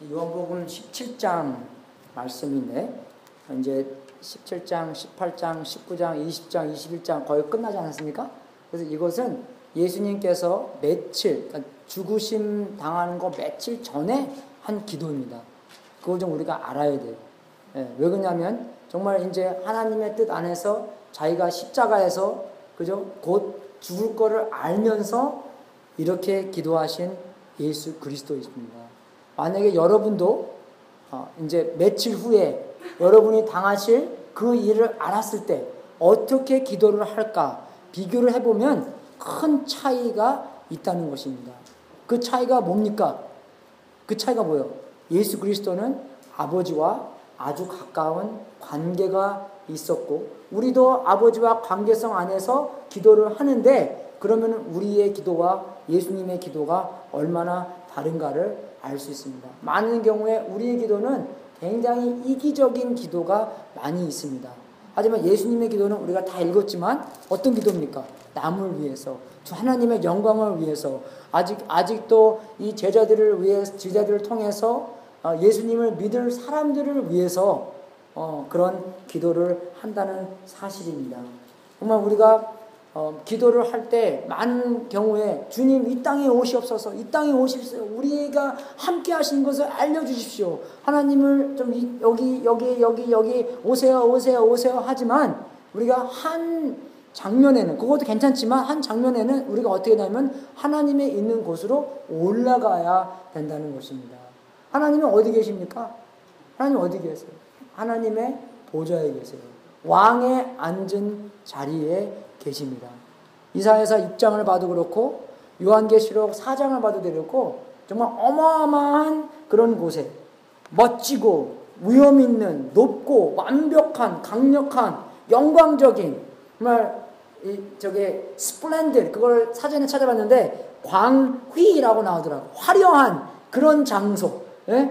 요한복음 17장 말씀인데 이제 17장, 18장, 19장, 20장, 21장 거의 끝나지 않았습니까? 그래서 이것은 예수님께서 며칠, 그러니까 죽으심 당하는 거 며칠 전에 한 기도입니다. 그걸 좀 우리가 알아야 돼요. 왜 그러냐면 정말 이제 하나님의 뜻 안에서 자기가 십자가에서 그죠? 곧 죽을 거를 알면서 이렇게 기도하신 예수 그리스도이십니다. 만약에 여러분도 이제 며칠 후에 여러분이 당하실 그 일을 알았을 때 어떻게 기도를 할까 비교를 해보면 큰 차이가 있다는 것입니다. 그 차이가 뭡니까? 그 차이가 뭐예요? 예수 그리스도는 아버지와 아주 가까운 관계가 있었고 우리도 아버지와 관계성 안에서 기도를 하는데 그러면 우리의 기도와 예수님의 기도가 얼마나 다른가를 알 수 있습니다. 많은 경우에 우리의 기도는 굉장히 이기적인 기도가 많이 있습니다. 하지만 예수님의 기도는 우리가 다 읽었지만 어떤 기도입니까? 남을 위해서, 하나님의 영광을 위해서, 아직도 이 제자들을 통해서 예수님을 믿을 사람들을 위해서 그런 기도를 한다는 사실입니다. 정말 우리가 기도를 할 때 많은 경우에 주님 이 땅에 오시옵소서, 이 땅에 오십시오. 우리가 함께 하신 것을 알려주십시오. 하나님을 좀 여기 오세요 하지만 우리가 한 장면에는 그것도 괜찮지만 한 장면에는 우리가 어떻게 되냐면 하나님의 있는 곳으로 올라가야 된다는 것입니다. 하나님은 어디 계십니까? 하나님 어디 계세요? 하나님의 보좌에 계세요. 왕에 앉은 자리에 계십니다. 이사야서 6장을 봐도 그렇고 요한계시록 4장을 봐도 그렇고 정말 어마어마한 그런 곳에 멋지고 위험 있는 높고 완벽한 강력한 영광적인 정말 저게 스플렌드 그걸 사전에 찾아봤는데 광휘라고 나오더라고요. 화려한 그런 장소,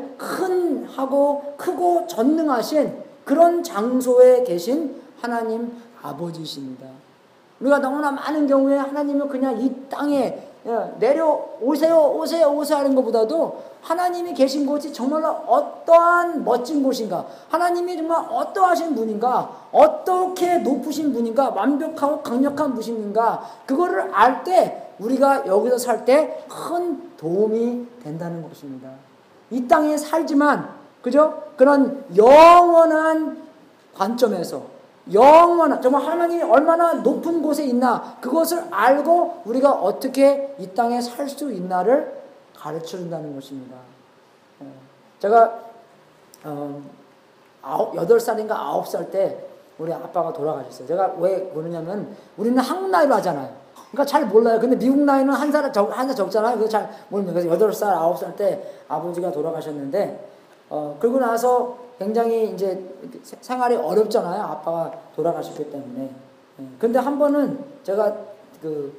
크고 전능하신 그런 장소에 계신 하나님 아버지십니다. 우리가 너무나 많은 경우에 하나님은 그냥 이 땅에 내려오세요 하는 것보다도 하나님이 계신 곳이 정말로 어떠한 멋진 곳인가, 하나님이 정말 어떠하신 분인가, 어떻게 높으신 분인가, 완벽하고 강력한 분인가, 그거를 알 때 우리가 여기서 살 때 큰 도움이 된다는 것입니다. 이 땅에 살지만 그죠? 그런 영원한 관점에서 정말 하나님이 얼마나 높은 곳에 있나 그것을 알고 우리가 어떻게 이 땅에 살 수 있나를 가르쳐준다는 것입니다. 제가 8살인가 9살 때 우리 아빠가 돌아가셨어요. 제가 왜 그러냐면 우리는 한국 나이로 하잖아요. 그러니까 잘 몰라요. 근데 미국 나이는 한 살 적잖아요. 그래서 잘 모릅니다. 그래서 8살, 9살 때 아버지가 돌아가셨는데 그러고 나서 굉장히 이제 생활이 어렵잖아요. 아빠가 돌아가셨기 때문에. 근데 한 번은 제가 그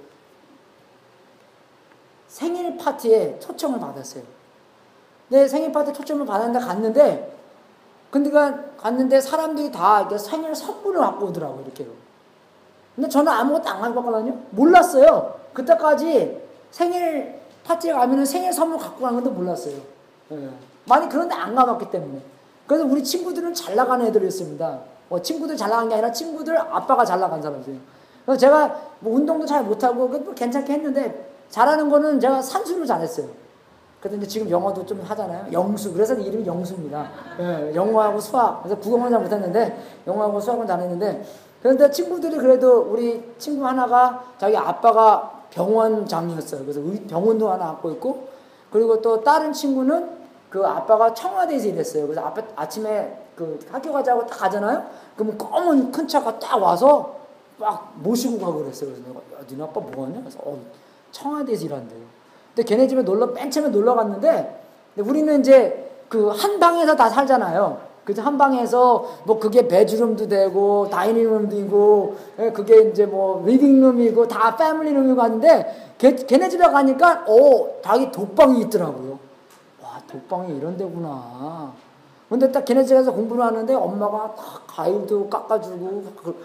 생일 파티에 초청을 받았어요. 네, 생일 파티 초청을 받았는데 갔는데 사람들이 다 생일 선물을 갖고 오더라고요. 이렇게. 근데 저는 아무것도 안 가지고 갔거든요. 몰랐어요. 그때까지 생일 파티에 가면은 생일 선물 갖고 가는 것도 몰랐어요. 많이 그런데 안 가봤기 때문에. 그래서 우리 친구들은 잘 나가는 애들이었습니다. 친구들 잘 나간 게 아니라 친구들 아빠가 잘 나간 사람이에요. 그래서 제가 뭐 운동도 잘 못하고 괜찮게 했는데 잘하는 거는 제가 산수를 잘했어요. 그런데 지금 영어도 좀 하잖아요. 영수. 그래서 이름이 영수입니다. 영어하고 수학. 그래서 국어는 잘 못했는데 영어하고 수학은 잘했는데 그런데 친구들이 그래도 우리 친구 하나가 자기 아빠가 병원장이었어요. 그래서 병원도 하나 갖고 있고 그리고 또 다른 친구는 그 아빠가 청와대에서 일했어요. 그래서 아침에 그 학교 가자고 딱 가잖아요. 그러면 검은 큰 차가 딱 와서 막 모시고 가고 그랬어요. 그래서 내가 야, 니네 아빠 뭐하냐? 그래서 청와대에서 일한대요. 근데 걔네 집에 맨 처음에 놀러 갔는데 우리는 이제 그 한 방에서 다 살잖아요. 그래서 한 방에서 뭐 그게 베드룸도 되고 다이닝룸도 있고 그게 이제 뭐 리빙룸이고 다 패밀리룸이고 하는데 걔네 집에 가니까 자기 독방이 있더라고요. 독방이 이런 데구나. 근데 딱 걔네 집에서 공부를 하는데 엄마가 다 과일도 깎아주고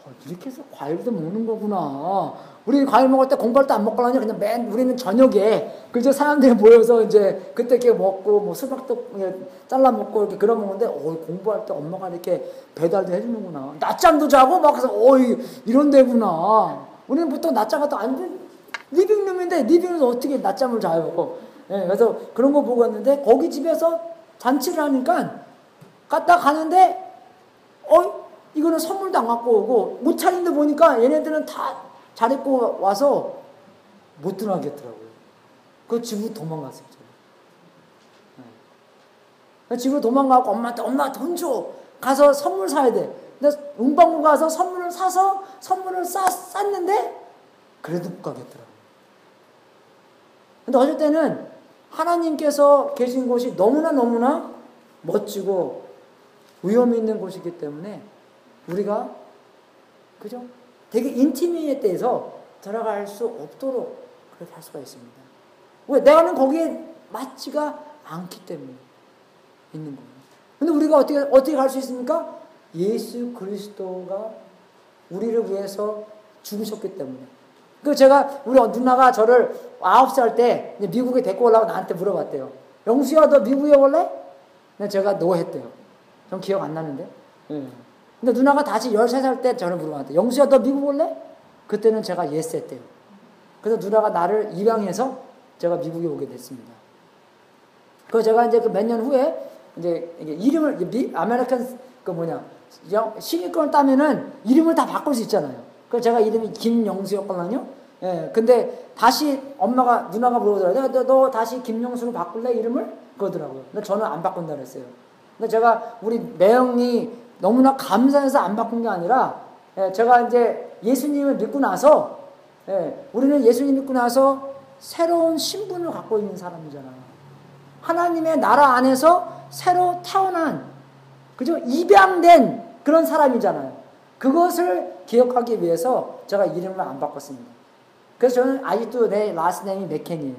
이렇게 해서 과일도 먹는 거구나. 우리 과일 먹을 때 공부할 때 안 먹고 하냐? 그냥 우리는 저녁에 그저 사람들이 모여서 이제 그때 이렇게 먹고 뭐 수박도 잘라 먹고 이렇게 그런 먹는데 공부할 때 엄마가 이렇게 배달도 해주는구나. 낮잠도 자고 막 그래서 이런 데구나. 우리는 보통 낮잠 같은 안 리빙룸인데 리빙룸에서 어떻게 낮잠을 자요? 예, 그래서 그런 거 보고 왔는데 거기 집에서 잔치를 하니까 갔다 가는데 이거는 선물도 안 갖고 오고 옷차림도 보니까 얘네들은 다 잘 입고 와서 못 들어가겠더라고요. 그 집으로 도망갔어요. 네. 집으로 도망가고 엄마한테 엄마 돈 줘. 가서 선물 사야 돼. 근데 문방구 가서 선물을 사서 선물을 쌌는데 그래도 못 가겠더라고요. 근데 어쩔 때는 하나님께서 계신 곳이 너무나 멋지고 위험 있는 곳이기 때문에 우리가 그죠? 되게 인티미에대해서 들어갈 수 없도록 그렇게 할 수가 있습니다. 왜? 내가는 거기에 맞지가 않기 때문에 있는 거예요. 근데 우리가 어떻게 갈 수 있습니까? 예수 그리스도가 우리를 위해서 죽으셨기 때문에. 그 제가 우리 누나가 저를 9살 때 미국에 데리고 오려고 나한테 물어봤대요. 영수야 너 미국에 올래? 제가 노 했대요. 전 기억 안 나는데. 네. 근데 누나가 다시 13살 때 저를 물어봤대요. 영수야 너 미국 올래? 그때는 제가 예스 했대요. 그래서 누나가 나를 입양해서 제가 미국에 오게 됐습니다. 그래서 제가 이제 그 몇 년 후에 이제 이름을 아메리칸 시민권을 따면은 이름을 다 바꿀 수 있잖아요. 그래서 제가 이름이 김영수였거든요. 예, 근데 다시 누나가 물어보더라고요. 너 다시 김영수로 바꿀래 이름을? 그러더라고요. 근데 저는 안 바꾼다 그랬어요. 근데 제가 우리 매형이 너무나 감사해서 안 바꾼 게 아니라 제가 이제 예수님을 믿고 나서 우리는 예수님 믿고 나서 새로운 신분을 갖고 있는 사람이잖아요. 하나님의 나라 안에서 새로 태어난 그죠? 입양된 그런 사람이잖아요. 그것을 기억하기 위해서 제가 이름을 안 바꿨습니다. 그래서 저는 아직도 내 라스트 네임이 맥켄이에요.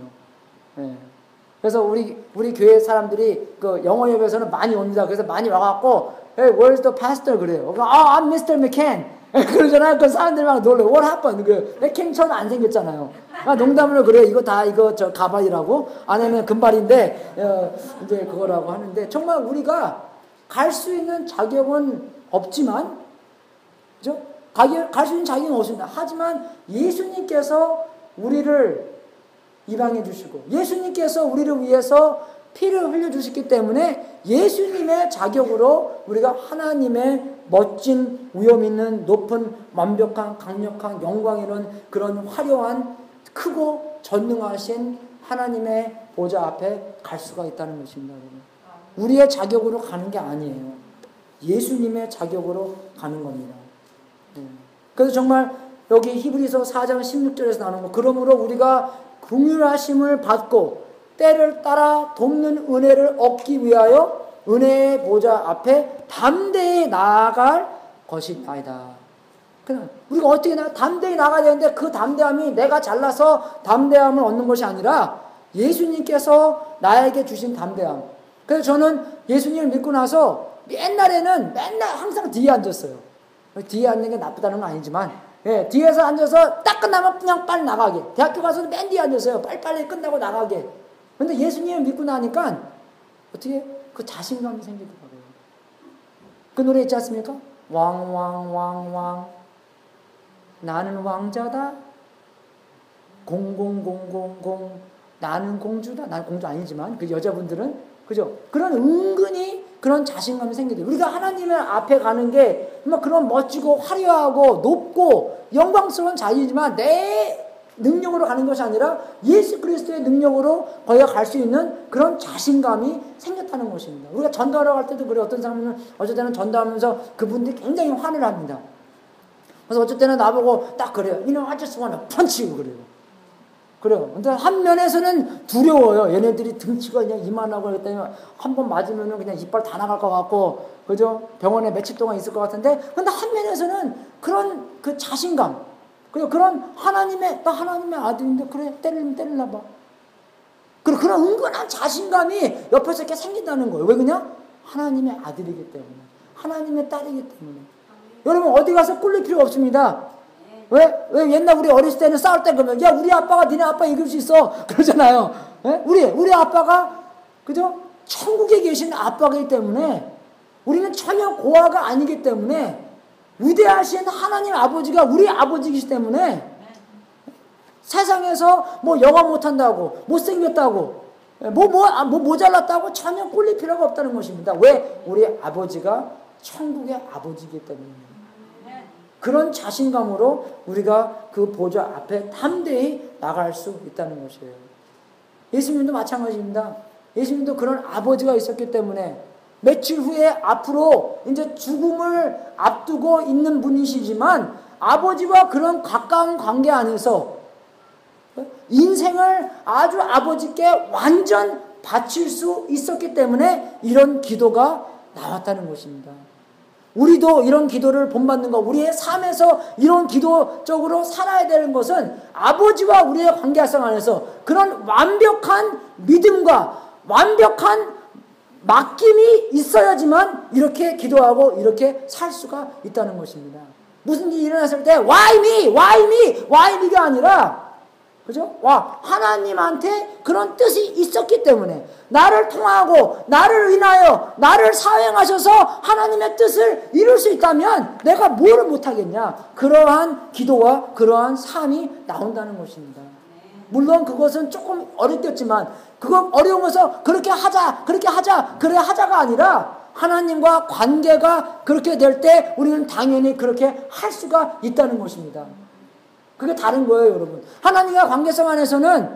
그래서 우리 교회 사람들이 그 영어 예배에서는 많이 옵니다. 그래서 많이 와갖고 Hey, where's the pastor? 그래요. I'm Mr. McCann. 그러잖아요. 그 사람들이 막 놀래요. What happened? 그 맥켄처럼 안 생겼잖아요. 농담으로 그래요. 이거 저 가발이라고 안에는 금발인데 이제 그거라고 하는데 정말 우리가 갈 수 있는 자격은 없지만, 그죠? 갈 수 있는 자격은 없습니다. 하지만 예수님께서 우리를 입양해 주시고 예수님께서 우리를 위해서 피를 흘려주셨기 때문에 예수님의 자격으로 우리가 하나님의 멋진 위험 있는 높은 완벽한 강력한 영광 있는 그런 화려한 크고 전능하신 하나님의 보좌 앞에 갈 수가 있다는 것입니다. 우리의 자격으로 가는 게 아니에요. 예수님의 자격으로 가는 겁니다. 그래서 정말 여기 히브리서 4장 16절에서 나오는 거 그러므로 우리가 긍휼하심을 받고 때를 따라 돕는 은혜를 얻기 위하여 은혜의 보좌 앞에 담대히 나아갈 것이나이다. 우리가 어떻게 담대히 나가야 되는데 그 담대함이 내가 잘나서 담대함을 얻는 것이 아니라 예수님께서 나에게 주신 담대함. 그래서 저는 예수님을 믿고 나서 옛날에는 맨날 항상 뒤에 앉았어요. 뒤에 앉는 게 나쁘다는 건 아니지만 뒤에서 앉아서 딱 끝나면 그냥 빨리 나가게. 대학교 가서도 맨 뒤에 앉았어요. 빨리빨리 끝나고 나가게. 근데 예수님을 믿고 나니까 어떻게 그 자신감이 생기더라고요. 그 노래 있지 않습니까? 왕 나는 왕자다. 0000 나는 공주다. 나는 공주 아니지만 그 여자분들은 그죠? 그런 은근히 그런 자신감이 생기더라고요. 우리가 하나님의 앞에 가는 게 정말 그런 멋지고 화려하고 높고 영광스러운 자리이지만 내 능력으로 가는 것이 아니라 예수 그리스도의 능력으로 거기가 갈 수 있는 그런 자신감이 생겼다는 것입니다. 우리가 전도하러 갈 때도 그래요. 어떤 사람은 어쩔 때는 전도하면서 그분들이 굉장히 화를 합니다. 그래서 어쩔 때는 나보고 딱 그래요. You know, I just want to punch you. 그래요. 근데 한 면에서는 두려워요. 얘네들이 등치가 그냥 이만하고 그랬더니 한 번 맞으면은 그냥 이빨 다 나갈 것 같고, 그죠? 병원에 며칠 동안 있을 것 같은데, 근데 한 면에서는 그런 그 자신감, 그리고 그런 나 하나님의 아들인데, 그래, 때리나 봐. 그리고 그런 은근한 자신감이 옆에서 이렇게 생긴다는 거예요. 왜 그냥? 하나님의 아들이기 때문에. 하나님의 딸이기 때문에. 여러분 어디 가서 꿀릴 필요 없습니다. 왜 옛날 우리 어렸을 때는 싸울 때 그러면 야 우리 아빠가 니네 아빠 이길 수 있어 그러잖아요. 우리 아빠가 그죠? 천국에 계신 아빠이기 때문에 우리는 전혀 고아가 아니기 때문에 위대하신 하나님 아버지가 우리 아버지이기 때문에 세상에서 뭐 영어 못한다고 못생겼다고 모자랐다고 전혀 꿀릴 필요가 없다는 것입니다. 왜? 우리 아버지가 천국의 아버지이기 때문입니다. 그런 자신감으로 우리가 그 보좌 앞에 담대히 나갈 수 있다는 것이에요. 예수님도 마찬가지입니다. 예수님도 그런 아버지가 있었기 때문에 며칠 후에 앞으로 이제 죽음을 앞두고 있는 분이시지만 아버지와 그런 가까운 관계 안에서 인생을 아주 아버지께 완전 바칠 수 있었기 때문에 이런 기도가 나왔다는 것입니다. 우리도 이런 기도를 본받는 것, 우리의 삶에서 이런 기도적으로 살아야 되는 것은 아버지와 우리의 관계성 안에서 그런 완벽한 믿음과 완벽한 맡김이 있어야지만 이렇게 기도하고 이렇게 살 수가 있다는 것입니다. 무슨 일이 일어났을 때 Why me? Why me? Why me가 아니라 그죠? 하나님한테 그런 뜻이 있었기 때문에 나를 통하고 나를 인하여 나를 사용하셔서 하나님의 뜻을 이룰 수 있다면 내가 뭐를 못하겠냐? 그러한 기도와 그러한 삶이 나온다는 것입니다. 물론 그것은 조금 어렵겠지만 그거 어려운 것은 그렇게 하자 그래 하자가 아니라 하나님과 관계가 그렇게 될 때 우리는 당연히 그렇게 할 수가 있다는 것입니다. 그게 다른 거예요, 여러분. 하나님과 관계성 안에서는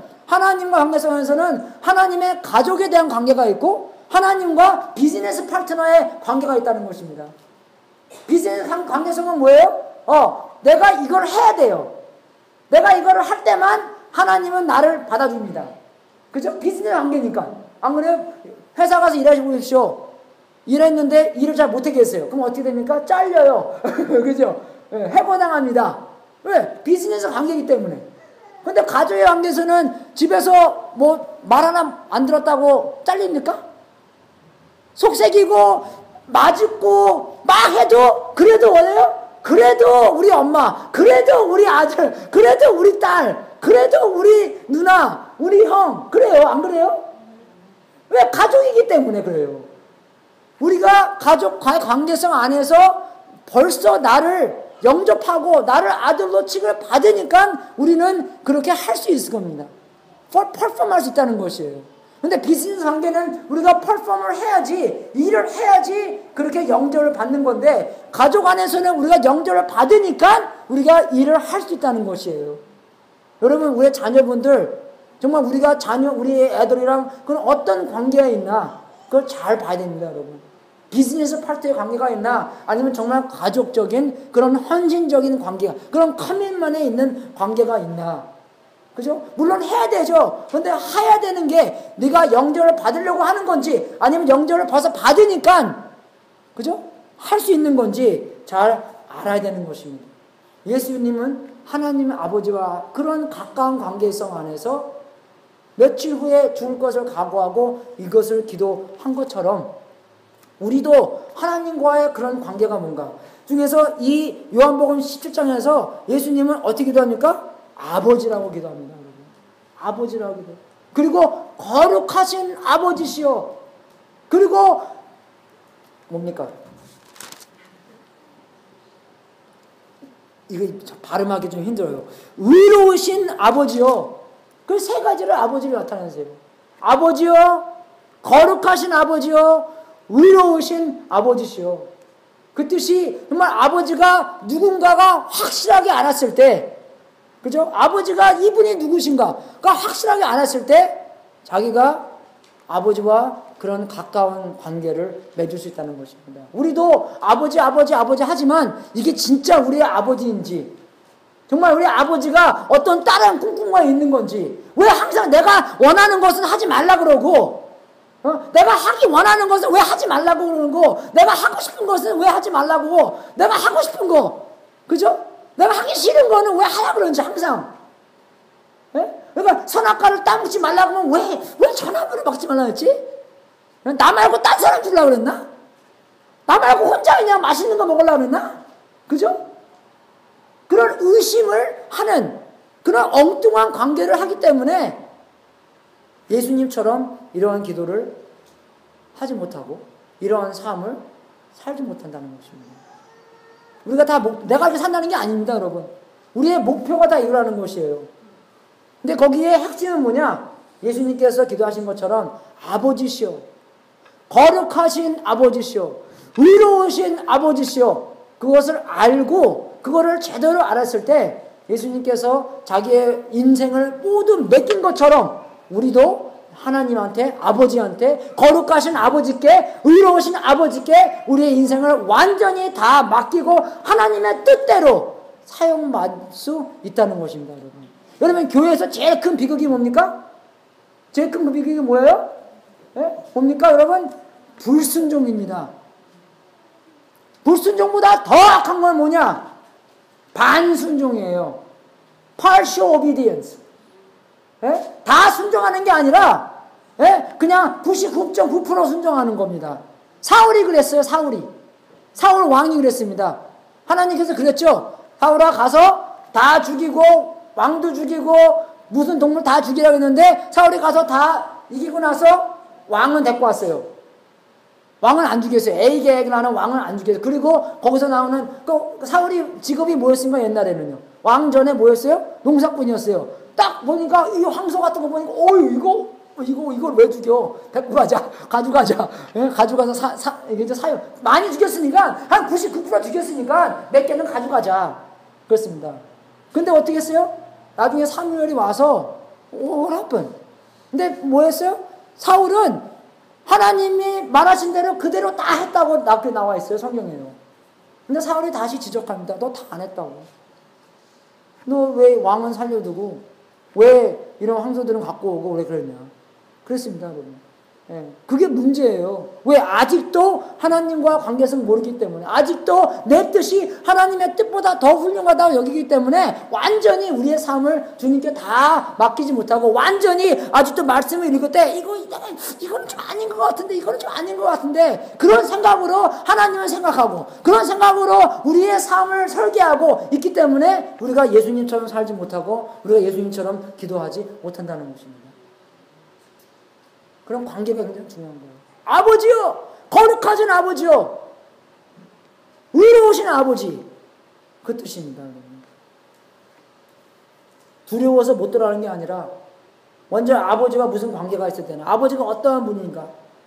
하나님의 가족에 대한 관계가 있고 하나님과 비즈니스 파트너의 관계가 있다는 것입니다. 비즈니스 관계성은 뭐예요? 내가 이걸 해야 돼요. 내가 이걸 할 때만 하나님은 나를 받아줍니다. 그죠? 비즈니스 관계니까. 안 그래요? 회사 가서 일하시고 계십시오. 일했는데 일을 잘 못하겠어요. 그럼 어떻게 됩니까? 잘려요. 그죠? 해고당합니다. 왜? 비즈니스 관계이기 때문에. 근데 가족의 관계에서는 집에서 뭐 말 하나 안 들었다고 잘립니까? 속색이고 맞고 막 해도 그래도 뭐예요? 그래도 우리 엄마, 그래도 우리 아들, 그래도 우리 딸, 그래도 우리 누나, 우리 형 그래요. 안 그래요? 왜? 가족이기 때문에 그래요. 우리가 가족과의 관계성 안에서 벌써 나를 영접하고 나를 아들로 취급을 받으니까 우리는 그렇게 할 수 있을 겁니다. 퍼폼할 수 있다는 것이에요. 근데 비즈니스 관계는 우리가 퍼폼을 해야지, 일을 해야지 그렇게 영접을 받는 건데 가족 안에서는 우리가 영접을 받으니까 우리가 일을 할 수 있다는 것이에요. 여러분, 우리 자녀분들 정말 우리가 우리 애들이랑 그런 어떤 관계가 있나 그걸 잘 봐야 됩니다, 여러분. 비즈니스 파트의 관계가 있나 아니면 정말 가족적인 그런 헌신적인 관계가 그런 커밋먼에 있는 관계가 있나. 그죠? 물론 해야 되죠. 그런데 해야 되는 게 네가 영접을 받으려고 하는 건지 아니면 영접을 벌써 받으니까 그죠? 할 수 있는 건지 잘 알아야 되는 것입니다. 예수님은 하나님 아버지와 그런 가까운 관계성 안에서 며칠 후에 죽을 것을 각오하고 이것을 기도한 것처럼 우리도 하나님과의 그런 관계가 뭔가 중에서 이 요한복음 17장에서 예수님은 어떻게 기도합니까? 아버지라고 기도합니다. 여러분. 아버지라고 기도. 그리고 거룩하신 아버지시여. 그리고 뭡니까? 이거 발음하기 좀 힘들어요. 의로우신 아버지요. 그 세 가지를 아버지를 나타내세요. 아버지요, 거룩하신 아버지요, 의로우신 아버지시요. 그 뜻이 정말 아버지가 누군가가 확실하게 알았을 때, 그죠? 아버지가 이분이 누구신가가 확실하게 알았을 때 자기가 아버지와 그런 가까운 관계를 맺을 수 있다는 것입니다. 우리도 아버지 하지만 이게 진짜 우리의 아버지인지 정말 우리 아버지가 어떤 다른 꿍꿍과 있는 건지 왜 항상 내가 원하는 것은 하지 말라 그러고 내가 하기 원하는 것은 왜 하지 말라고 그러는 거 내가 하고 싶은 것은 왜 하지 말라고 내가 하고 싶은 거 그죠? 내가 하기 싫은 거는 왜 하라 그러는지 항상 그러니까 선악과를 따먹지 말라고 하면 왜 전화번호 먹지 말라 했지? 나 말고 딴 사람 주려고 그랬나? 나 말고 혼자 그냥 맛있는 거 먹으려고 그랬나? 그죠? 그런 의심을 하는 그런 엉뚱한 관계를 하기 때문에 예수님처럼 이러한 기도를 하지 못하고 이러한 삶을 살지 못한다는 것입니다. 우리가 다 내가 이렇게 산다는 게 아닙니다, 여러분. 우리의 목표가 다 이거라는 것이에요. 근데 거기에 핵심은 뭐냐? 예수님께서 기도하신 것처럼 아버지시여, 거룩하신 아버지시여, 의로우신 아버지시여, 그것을 알고 그거를 제대로 알았을 때 예수님께서 자기의 인생을 모두 맡긴 것처럼 우리도 하나님한테, 아버지한테, 거룩하신 아버지께, 의로우신 아버지께 우리의 인생을 완전히 다 맡기고 하나님의 뜻대로 사용받을 수 있다는 것입니다, 여러분. 여러분, 교회에서 제일 큰 비극이 뭡니까? 제일 큰 비극이 뭐예요? 네? 뭡니까, 여러분? 불순종입니다. 불순종보다 더 악한 건 뭐냐? 반순종이에요. partial obedience. 예? 다 순종하는 게 아니라 예? 그냥 99.9% 순종하는 겁니다. 사울이 그랬어요. 사울 왕이 그랬습니다. 하나님께서 그랬죠. 사울아 가서 다 죽이고 왕도 죽이고 무슨 동물 다 죽이라고 했는데 사울이 가서 다 이기고 나서 왕은 데리고 왔어요. 왕은 안 죽였어요. 에이게라는 왕은 안 죽였어요. 그리고 거기서 나오는 그 사울이 직업이 뭐였습니까? 옛날에는요. 왕 전에 뭐였어요? 농사꾼이었어요. 딱 보니까 이 황소 같은 거 보니까 이걸 왜 죽여? 데리고 가자. 가져가자. 예? 가져가서 이제 사요. 많이 죽였으니까 한 99% 죽였으니까 몇 개는 가져가자. 그렇습니다. 근데 어떻게 했어요? 나중에 사무엘이 와서 what happened? 근데 뭐 했어요? 사울은 하나님이 말하신 대로 그대로 다 했다고 나와 있어요. 성경에요. 근데 사울이 다시 지적합니다. 너 다 안 했다고. 너 왜 왕은 살려두고 왜 이런 황소들은 갖고 오고 왜 그랬냐. 그랬습니다, 여러분. 예, 그게 문제예요. 왜? 아직도 하나님과 관계성 모르기 때문에, 아직도 내 뜻이 하나님의 뜻보다 더 훌륭하다고 여기기 때문에 완전히 우리의 삶을 주님께 다 맡기지 못하고 완전히 아직도 말씀을 읽을 때 이거는 좀 아닌 것 같은데, 이거는 좀 아닌 것 같은데, 그런 생각으로 하나님을 생각하고 그런 생각으로 우리의 삶을 설계하고 있기 때문에 우리가 예수님처럼 살지 못하고 우리가 예수님처럼 기도하지 못한다는 것입니다. 그런 관계가 굉장히 중요한 거예요. 아버지요! 거룩하신 아버지요! 의로우신 아버지! 그 뜻입니다. 두려워서 못 들어가는 게 아니라 먼저 아버지와 무슨 관계가 있을 때는 아버지가 어떠한 분인가.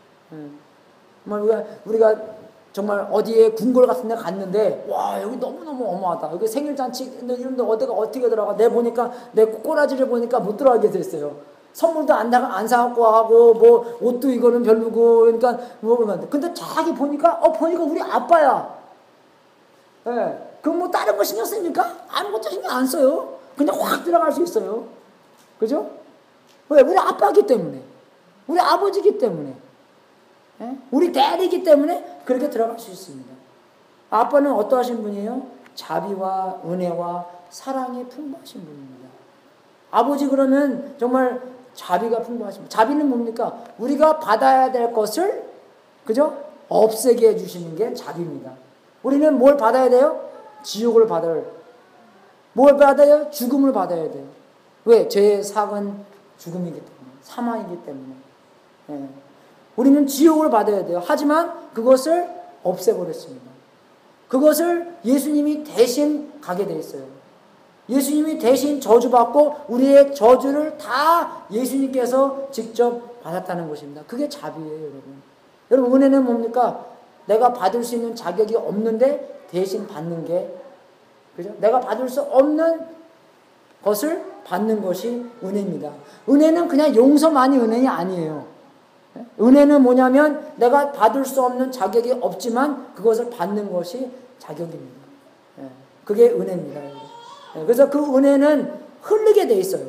정말 우리가 정말 어디에 궁궐 같은 데 갔는데 와 여기 너무너무 어마하다. 여기 생일잔치 이런데 어디가 어떻게 들어가. 내 보니까 내 꼬라지를 보니까 못 들어가게 됐어요. 선물도 안 사갖고 하고, 뭐, 옷도 이거는 별로고, 그러니까, 근데 자기 보니까 우리 아빠야. 예. 네. 그럼 뭐 다른 거 신경 씁니까? 아무것도 신경 안 써요. 그냥 확 들어갈 수 있어요. 그죠? 왜? 우리 아빠기 때문에. 우리 아버지기 때문에. 예? 우리 대리기 때문에 그렇게 들어갈 수 있습니다. 아빠는 어떠하신 분이에요? 자비와 은혜와 사랑이 풍부하신 분입니다. 아버지 그러면 정말 자비가 풍부하십니다. 자비는 뭡니까? 우리가 받아야 될 것을 그죠? 없애게 해주시는 게 자비입니다. 우리는 뭘 받아야 돼요? 지옥을 받아요. 뭘 받아요? 죽음을 받아야 돼요. 왜? 죄의 삭은 죽음이기 때문에, 사망이기 때문에. 예. 우리는 지옥을 받아야 돼요. 하지만 그것을 없애버렸습니다. 그것을 예수님이 대신 가게 돼 있어요. 예수님이 대신 저주받고 우리의 저주를 다 예수님께서 직접 받았다는 것입니다. 그게 자비예요, 여러분. 여러분, 은혜는 뭡니까? 내가 받을 수 있는 자격이 없는데 대신 받는 게, 그죠? 내가 받을 수 없는 것을 받는 것이 은혜입니다. 은혜는 그냥 용서만이 은혜이 아니에요. 은혜는 뭐냐면 내가 받을 수 없는 자격이 없지만 그것을 받는 것이 자격입니다. 그게 은혜입니다. 그래서 그 은혜는 흐르게 돼 있어요.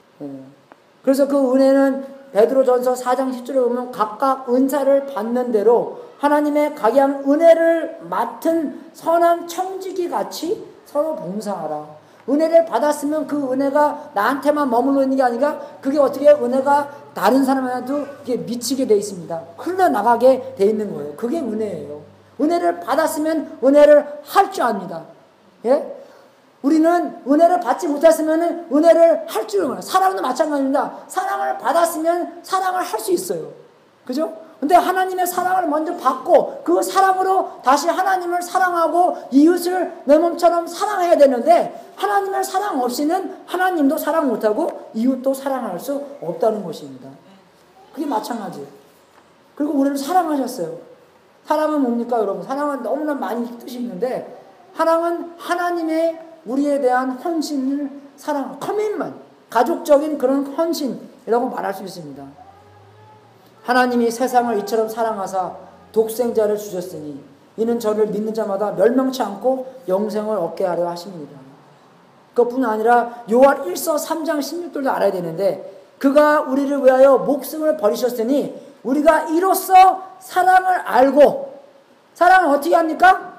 그래서 그 은혜는 베드로전서 4장 10절에 보면 각각 은사를 받는 대로 하나님의 각양 은혜를 맡은 선한 청지기 같이 서로 봉사하라. 은혜를 받았으면 그 은혜가 나한테만 머물러 있는 게 아니라 그게 어떻게 은혜가 다른 사람한테도 이게 미치게 돼 있습니다. 흘러나가게 돼 있는 거예요. 그게 은혜예요. 은혜를 받았으면 은혜를 할 줄 압니다. 예? 우리는 은혜를 받지 못했으면 은혜를 할 줄은 몰라요. 사랑도 마찬가지입니다. 사랑을 받았으면 사랑을 할 수 있어요. 그죠? 근데 하나님의 사랑을 먼저 받고 그 사랑으로 다시 하나님을 사랑하고 이웃을 내 몸처럼 사랑해야 되는데 하나님의 사랑 없이는 하나님도 사랑 못하고 이웃도 사랑할 수 없다는 것입니다. 그게 마찬가지예요. 그리고 우리를 사랑하셨어요. 사랑은 뭡니까 여러분? 사랑은 너무나 많이 뜻이 있는데 사랑은 하나님의 우리에 대한 헌신을 커밋먼트, 가족적인 그런 헌신이라고 말할 수 있습니다. 하나님이 세상을 이처럼 사랑하사 독생자를 주셨으니 이는 저를 믿는 자마다 멸망치 않고 영생을 얻게 하려 하십니다. 그것뿐 아니라 요한 1서 3장 16절도 알아야 되는데 그가 우리를 위하여 목숨을 버리셨으니 우리가 이로써 사랑을 알고 사랑을 어떻게 합니까?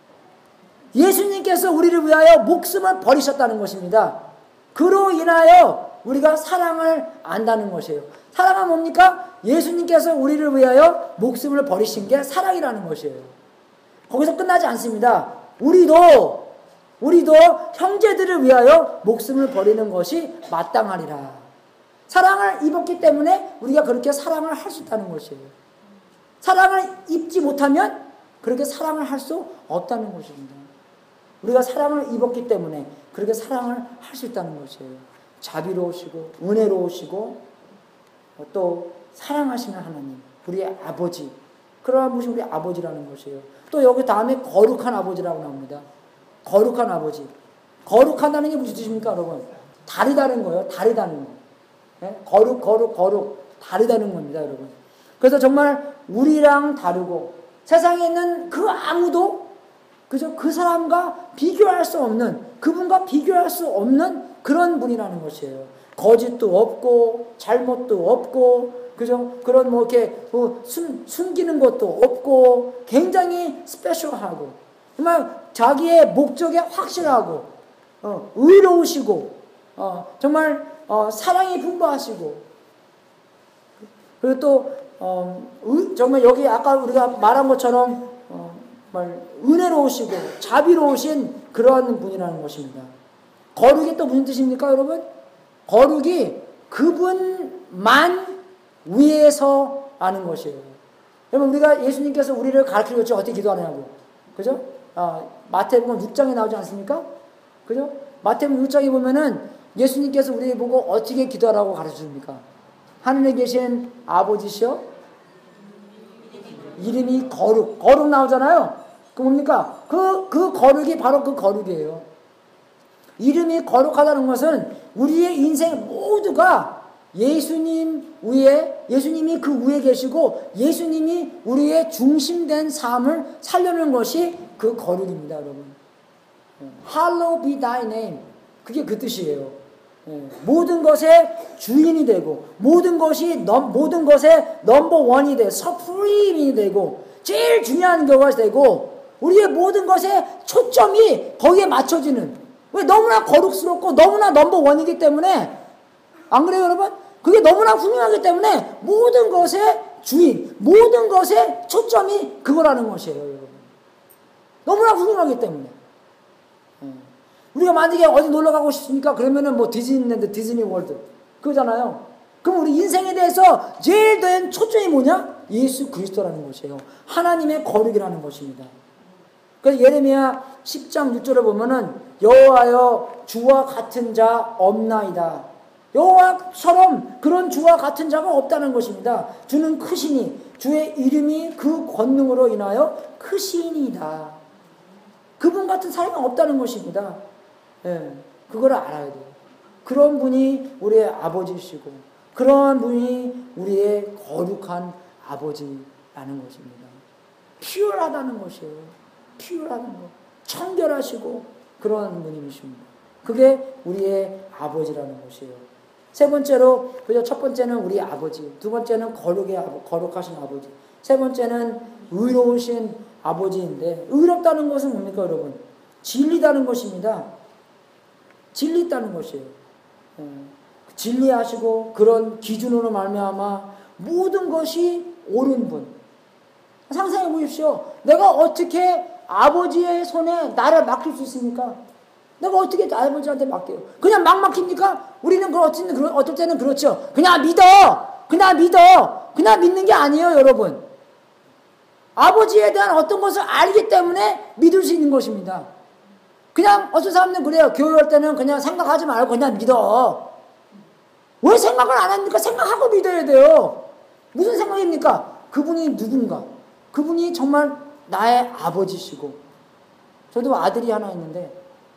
예수님께서 우리를 위하여 목숨을 버리셨다는 것입니다. 그로 인하여 우리가 사랑을 안다는 것이에요. 사랑은 뭡니까? 예수님께서 우리를 위하여 목숨을 버리신 게 사랑이라는 것이에요. 거기서 끝나지 않습니다. 우리도 형제들을 위하여 목숨을 버리는 것이 마땅하리라. 사랑을 입었기 때문에 우리가 그렇게 사랑을 할 수 있다는 것이에요. 사랑을 입지 못하면 그렇게 사랑을 할 수 없다는 것입니다. 우리가 사랑을 입었기 때문에 그렇게 사랑을 할 수 있다는 것이에요. 자비로우시고 은혜로우시고 또 사랑하시는 하나님, 우리의 아버지, 그러한 분이 우리 아버지라는 것이에요. 또 여기 다음에 거룩한 아버지라고 나옵니다. 거룩한 아버지. 거룩하다는 게 무슨 뜻입니까 여러분? 다르다는 거예요. 다르다는 거. 네? 거룩 다르다는 겁니다 여러분. 그래서 정말 우리랑 다르고 세상에 있는 그 아무도 그저 그 사람과 비교할 수 없는, 그분과 비교할 수 없는 그런 분이라는 것이에요. 거짓도 없고 잘못도 없고 그죠? 그런 뭐 이렇게 숨기는 것도 없고 굉장히 스페셜하고 정말 자기의 목적에 확실하고 의로우시고 정말 사랑이 풍부하시고 그리고 또 정말 여기 아까 우리가 말한 것처럼 은혜로우시고 자비로우신 그러한 분이라는 것입니다. 거룩이 또 무슨 뜻입니까 여러분? 거룩이 그분만 위에서 아는 것이에요. 여러분 우리가 예수님께서 우리를 가르치셨죠. 어떻게 기도하냐고. 그죠? 마태복음 6장에 나오지 않습니까? 그죠? 마태복음 6장에 보면은 예수님께서 우리를 보고 어떻게 기도하라고 가르쳐줍니까? 하늘에 계신 아버지시여 이름이 거룩 나오잖아요. 그 뭡니까? 그 거룩이 바로 그 거룩이에요. 이름이 거룩하다는 것은 우리의 인생 모두가 예수님이 그 위에 계시고 예수님이 우리의 중심된 삶을 살려는 것이 그 거룩입니다, 여러분. Hallowed be thy name. 그게 그 뜻이에요. 모든 것의 주인이 되고 모든 것의 넘버 원이 되고 서프림이 되고 제일 중요한 경우가 되고 우리의 모든 것의 초점이 거기에 맞춰지는, 왜 너무나 거룩스럽고 너무나 넘버 원이기 때문에, 안 그래요 여러분? 그게 너무나 훌륭하기 때문에 모든 것의 주인, 모든 것의 초점이 그거라는 것이에요 여러분. 너무나 훌륭하기 때문에. 우리가 만약에 어디 놀러 가고 싶습니까? 그러면은 뭐 디즈니랜드, 디즈니월드 그거잖아요. 그럼 우리 인생에 대해서 제일 된 초점이 뭐냐? 예수 그리스도라는 것이에요. 하나님의 거룩이라는 것입니다. 그래서 예레미야 10장 6절을 보면은 여호와여 주와 같은 자 없나이다. 여호와처럼 그런 주와 같은 자가 없다는 것입니다. 주는 크시니 주의 이름이 그 권능으로 인하여 크시니이다. 그분 같은 사람이 없다는 것입니다. 그걸 알아야 돼요. 그런 분이 우리의 아버지시고 그런 분이 우리의 거룩한 아버지라는 것입니다. 피어하다는 것이에요. 피어하는 것, 청결하시고 그런 분이십니다. 그게 우리의 아버지라는 것이에요. 세 번째로, 그죠? 첫 번째는 우리 아버지, 두 번째는 거룩하신 아버지, 세 번째는 의로우신 아버지인데, 의롭다는 것은 뭡니까 여러분? 진리다는 것입니다. 진리있다는 것이에요. 진리하시고 그런 기준으로 말미암아 모든 것이 옳은 분. 상상해 보십시오. 내가 어떻게 아버지의 손에 나를 맡길 수 있습니까? 내가 어떻게 아버지한테 맡겨요? 그냥 막 맡깁니까? 우리는 어떨 때는 그렇죠. 그냥 믿어! 그냥 믿어! 그냥 믿는 게 아니에요, 여러분. 아버지에 대한 어떤 것을 알기 때문에 믿을 수 있는 것입니다. 그냥 어떤 사람들은 그래요. 교회 할 때는 그냥 생각하지 말고 그냥 믿어. 왜 생각을 안 합니까? 생각하고 믿어야 돼요. 무슨 생각입니까? 그분이 누군가. 그분이 정말 나의 아버지시고. 저도 아들이 하나 있는데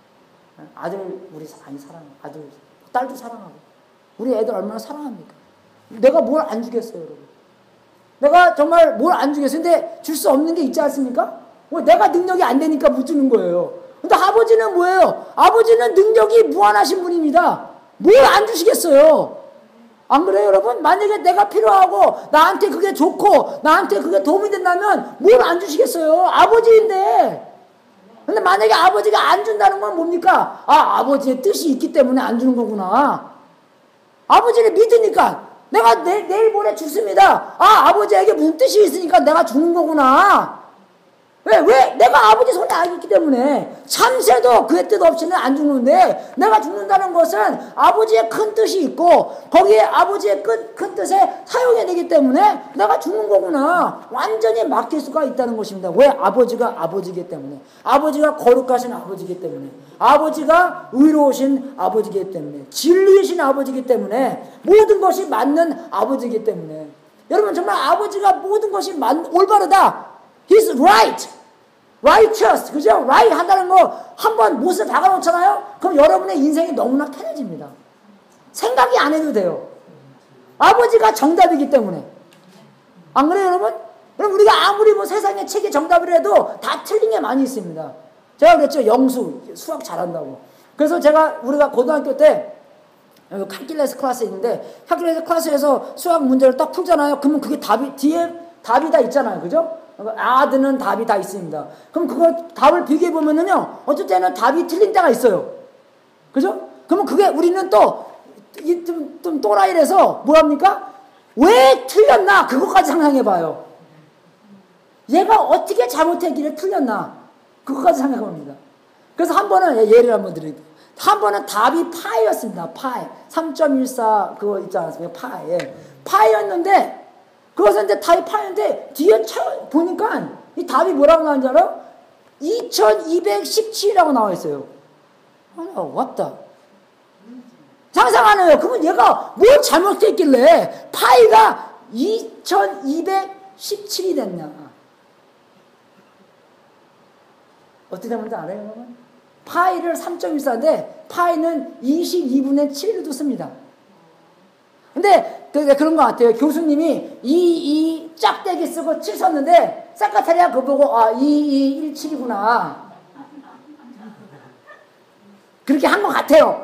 아들 우리 많이 사랑해요. 아들, 딸도 사랑하고. 우리 애들 얼마나 사랑합니까? 내가 뭘 안 주겠어요, 여러분. 내가 정말 뭘 안 주겠어요. 근데 줄 수 없는 게 있지 않습니까? 내가 능력이 안 되니까 못 주는 거예요. 근데 아버지는 뭐예요? 아버지는 능력이 무한하신 분입니다. 뭘 안 주시겠어요? 안 그래요, 여러분? 만약에 내가 필요하고 나한테 그게 좋고 나한테 그게 도움이 된다면 뭘 안 주시겠어요? 아버지인데. 근데 만약에 아버지가 안 준다는 건 뭡니까? 아버지의 뜻이 있기 때문에 안 주는 거구나. 아버지를 믿으니까 내가 내일 모레 죽습니다. 아버지에게 무슨 뜻이 있으니까 내가 죽는 거구나. 왜? 내가 아버지 손에 알고 있기 때문에. 참새도 그의 뜻 없이는 안 죽는데 내가 죽는다는 것은 아버지의 큰 뜻이 있고 거기에 아버지의 큰 뜻에 사용해야 되기 때문에 내가 죽는 거구나. 완전히 맡길 수가 있다는 것입니다. 왜? 아버지가 아버지이기 때문에. 아버지가 거룩하신 아버지이기 때문에. 아버지가 의로우신 아버지이기 때문에. 진리이신 아버지이기 때문에. 모든 것이 맞는 아버지이기 때문에. 여러분 정말 아버지가 모든 것이 올바르다. He's right. righteous. 그죠? right 한다는 거 한번 못을 박아놓잖아요? 그럼 여러분의 인생이 너무나 편해집니다. 생각이 안 해도 돼요. 아버지가 정답이기 때문에. 안 그래요, 여러분? 그럼 우리가 아무리 세상의 책이 정답을 해도 다 틀린 게 많이 있습니다. 제가 그랬죠. 영수, 수학 잘한다고. 그래서 우리가 고등학교 때 칼큘러스 클래스 있는데 칼큘러스 클래스에서 수학 문제를 딱 풀잖아요. 그러면 그게 뒤에 답이 다 있잖아요. 그죠? 아드는 답이 다 있습니다. 그럼 그걸 답을 비교해 보면은요, 어쩔 때는 답이 틀린 때가 있어요. 그죠? 그러면 그게 우리는 또 좀 또라이라서 뭐합니까? 왜 틀렸나? 그것까지 상상해 봐요. 얘가 어떻게 잘못했기를 틀렸나? 그것까지 생각해 봅니다. 그래서 한 번은 예를 한번 드릴게요. 한 번은 답이 파이였습니다. 파이 3.14 그거 있지 않습니까? 파이였는데. 그것은 이제 답이 파였는데 뒤에 보니까 이 답이 뭐라고 나오는지 알아요? 2217이라고 나와 있어요. 왔다. 상상 안 해요. 그러면 얘가 뭘 잘못했길래 파이가 2217이 됐냐. 어떻게 되는지 알아요, 여러분? 파이를 3.14인데 파이는 22분의 7을 씁니다. 근데 그런 것 같아요. 교수님이 이 짝대기 쓰고 7 썼는데 세카테리아 그거 보고 2217이구나. 그렇게 한 것 같아요.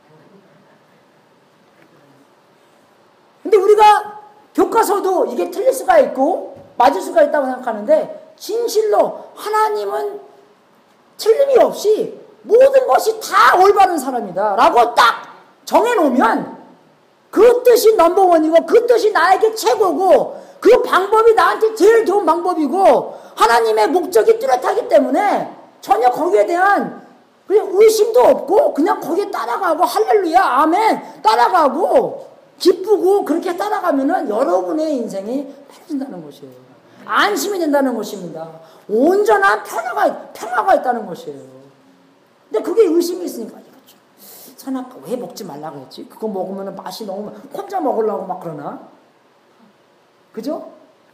근데 우리가 교과서도 이게 틀릴 수가 있고 맞을 수가 있다고 생각하는데 진실로 하나님은 틀림이 없이 모든 것이 다 올바른 사람이다 라고 딱 정해놓으면 그 뜻이 넘버원이고 그 뜻이 나에게 최고고 그 방법이 나한테 제일 좋은 방법이고 하나님의 목적이 뚜렷하기 때문에 전혀 거기에 대한 의심도 없고 그냥 거기에 따라가고 할렐루야 아멘 따라가고 기쁘고 그렇게 따라가면은 여러분의 인생이 편해진다는 것이에요. 안심이 된다는 것입니다. 온전한 평화가 있다는 것이에요. 근데 그게 의심이 있으니까 선악과 왜 먹지 말라고 했지? 그거 먹으면 맛이 너무 혼자 먹으려고 막 그러나? 그죠?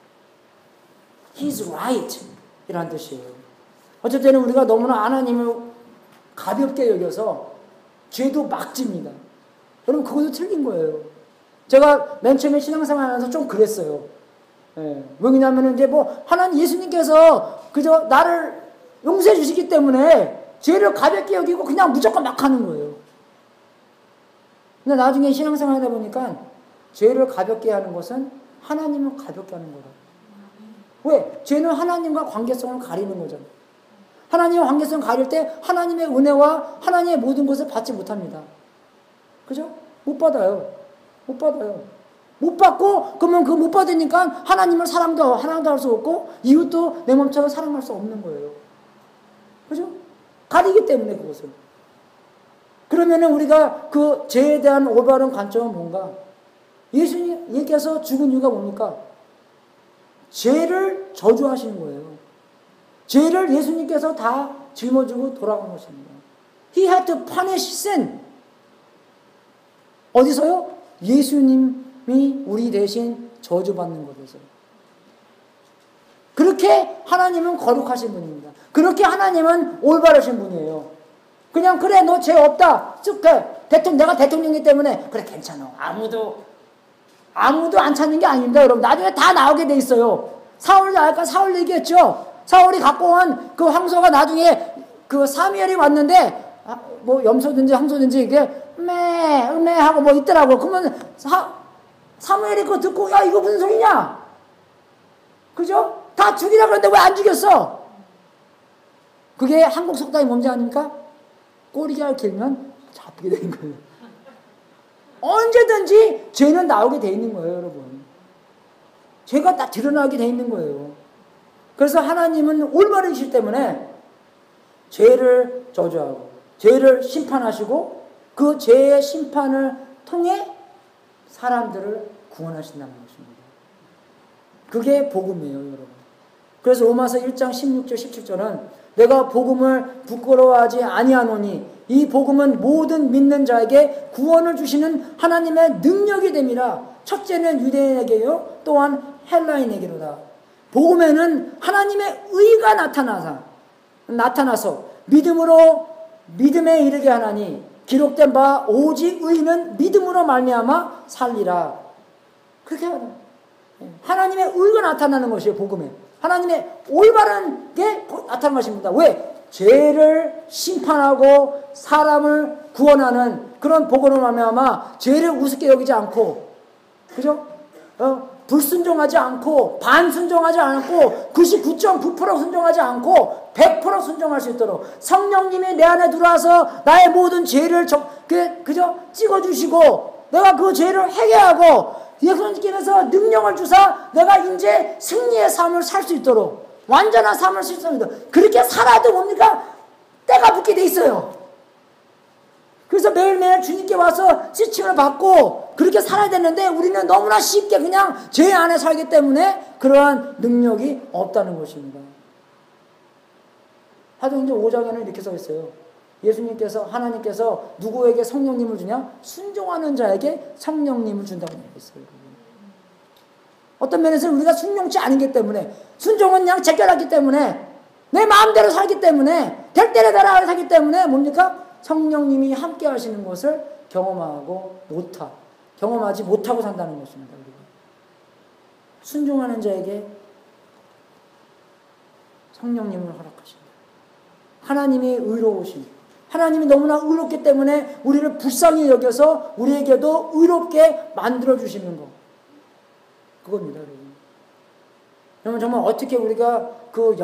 He's right 이란 뜻이에요. 어쨌든 우리가 너무나 하나님을 가볍게 여겨서 죄도 막 집니다. 여러분 그것도 틀린 거예요. 제가 맨 처음에 신앙생활 하면서 좀 그랬어요. 왜냐하면 이제 하나님 예수님께서 그저 나를 용서해 주시기 때문에 죄를 가볍게 여기고 그냥 무조건 막 하는 거예요. 근데 나중에 신앙생활 하다 보니까 죄를 가볍게 하는 것은 하나님을 가볍게 하는 거다. 왜? 죄는 하나님과 관계성을 가리는 거잖아요. 하나님과 관계성을 가릴 때 하나님의 은혜와 하나님의 모든 것을 받지 못합니다. 그죠? 못 받아요. 못 받아요. 못 받고 그러면 그 못 받으니까 하나님을 사랑도 할 수 없고 이웃도 내 몸처럼 사랑할 수 없는 거예요. 그죠? 가리기 때문에 그것을. 그러면은 우리가 그 죄에 대한 올바른 관점은 뭔가? 예수님께서 죽은 이유가 뭡니까? 죄를 저주하시는 거예요. 죄를 예수님께서 다 짊어지고 돌아간 것입니다. He had to punish sin. 어디서요? 예수님이 우리 대신 저주받는 곳에서. 그렇게 하나님은 거룩하신 분입니다. 그렇게 하나님은 올바르신 분이에요. 그냥 그래 너 죄 없다. 쓱 내가 대통령이기 때문에 그래 괜찮아. 아무도 안 찾는 게 아닙니다. 여러분 나중에 다 나오게 돼 있어요. 사울 얘기했죠. 사울이 갖고 온 그 황소가 나중에 그 사무엘이 왔는데 뭐 염소든지 황소든지 이게 음메 하고 뭐 있더라고. 그러면 사무엘이 그거 듣고 야 이거 무슨 소리냐? 그죠? 다 죽이라 그랬는데 왜 안 죽였어? 그게 한국 속담이 뭔지 아닙니까? 꼬리가 길면 잡히게 되는 거예요. 언제든지 죄는 나오게 돼 있는 거예요, 여러분. 죄가 딱 드러나게 돼 있는 거예요. 그래서 하나님은 올바르시기 때문에 죄를 저주하고 죄를 심판하시고 그 죄의 심판을 통해 사람들을 구원하신다는 것입니다. 그게 복음이에요, 여러분. 그래서 로마서 1장 16절 17절은 내가 복음을 부끄러워하지 아니하노니 이 복음은 모든 믿는 자에게 구원을 주시는 하나님의 능력이 됨이라. 첫째는 유대인에게요 또한 헬라인에게로다. 복음에는 하나님의 의가 나타나서 믿음에 이르게 하나니 기록된 바 오직 의는 믿음으로 말미암아 살리라. 그렇게 하나님의 의가 나타나는 것이에요. 복음에 하나님의 올바른 게 나타나는 것입니다. 왜? 죄를 심판하고 사람을 구원하는 그런 복음으로 말미암아 죄를 우습게 여기지 않고, 그죠? 불순종하지 않고 반순종하지 않고 99.9% 순종하지 않고 100% 순종할 수 있도록 성령님이 내 안에 들어와서 나의 모든 죄를 그죠? 찍어주시고 내가 그 죄를 해결하고 예수님께서 능력을 주사 내가 이제 승리의 삶을 살 수 있도록 완전한 삶을 살 수 있도록 그렇게 살아도 뭡니까? 때가 붙게 돼 있어요. 그래서 매일매일 주님께 와서 지침을 받고 그렇게 살아야 되는데 우리는 너무나 쉽게 그냥 죄 안에 살기 때문에 그러한 능력이 없다는 것입니다. 사도행전 5장에는 이렇게 써 있어요. 하나님께서 누구에게 성령님을 주냐? 순종하는 자에게 성령님을 준다고 얘기했어요. 어떤 면에서는 우리가 순종치 않은기 때문에 순종은 그냥 제껴놨기 때문에 내 마음대로 살기 때문에 될 때를 따라 살기 때문에 뭡니까? 성령님이 함께 하시는 것을 경험하지 못하고 산다는 것입니다. 우리가. 순종하는 자에게 성령님을 허락하십니다. 하나님이 의로우신, 하나님이 너무나 의롭기 때문에 우리를 불쌍히 여겨서 우리에게도 의롭게 만들어주시는 것. 그겁니다, 여러분. 여러분, 정말 어떻게 우리가 그